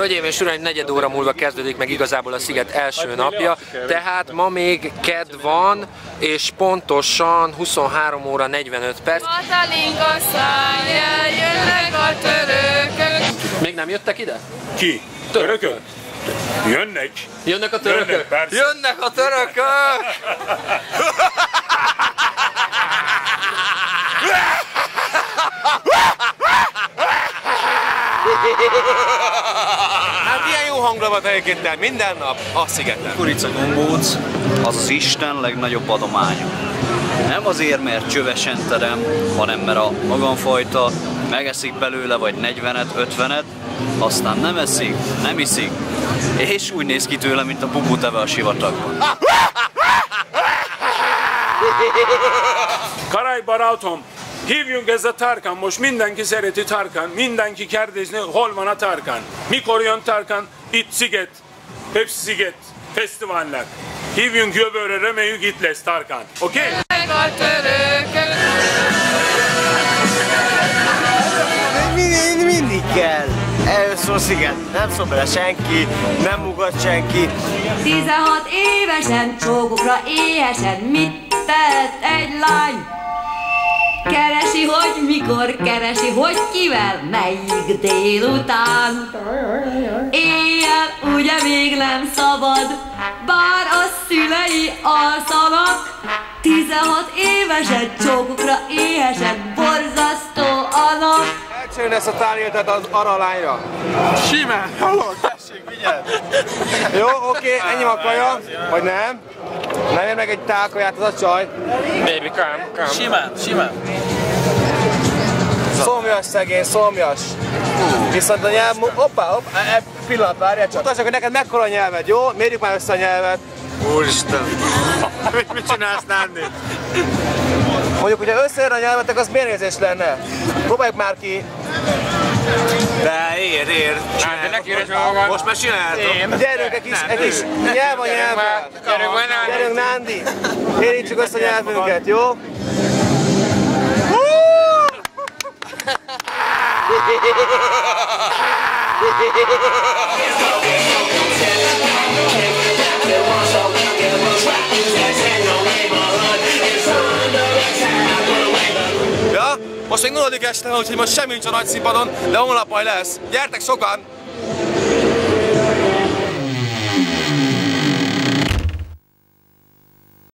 Hölgyeim és uraim, 4 óra múlva kezdődik meg igazából a sziget első napja, tehát ma még kedd van, és pontosan 23 óra 45 perc. Matalinga szájjel jönnek a törökök. Még nem jöttek ide? Ki? Törökök? Jönnek. Jönnek a törökök? Jönnek a törökök! Hát ilyen jó hangulat egyébként minden nap a szigeten. Kurica gombóc az az Isten legnagyobb adománya. Nem azért, mert csövesen terem, hanem mert a magamfajta megeszik belőle vagy 40-et, 50-et, aztán nem eszik, nem iszik, és úgy néz ki tőle, mint a puputeve a sivatagban. Karay barátom, hívjunk ez a Tarkan, most mindenki szereti Tarkan, mindenki kérdezni, hol van a Tarkan? Mikor jön Tarkan? Itt sziget, hepsi sziget, fesztiválnak. Hívjunk jövőre, reméljük itt lesz Tarkan, oké? Okay? A törökök. Mindig kell. Először sziget, nem szól bele senki, nem ugat senki. 16 évesen, csókokra éhesen, mit tehet egy lány? Keresi, hogy mikor, keresi, hogy kivel, melyik délután. Éjjel ugye még nem szabad, bár a szülei alszanak. 16 évesen, csókokra éhesen, borzasztó a nap. Elcsőn ezt a tárgyaltat az aralányra. Simán, hallod, tessék, vigyázz. Jó, oké, ennyi a kaja, vagy nem? Nem ér meg egy tálkaját az a csaj. Baby, come. Simán. Szomjas szegény, szomjas. Viszont a nyelv... Hoppá, pillanat, várjál csak. Mutasd, hogy neked mekkora nyelved, jó? Mérjük már össze a nyelvet. Úristen. Mit csinálsz, Nándi? Mondjuk, hogyha összeér a nyelvetek, az milyen érzés lenne? Próbáljuk már ki. De ér. Most már csinálhatom. Gyerünk, egy kis nyelv a nyelvvel. Gyerünk, Nándi. Érítsük össze a nyelvünket, jó? Ja, most még 0. este van, úgyhogy most semmi nincs a nagy színpadon, de holnap majd lesz. Gyertek sokan!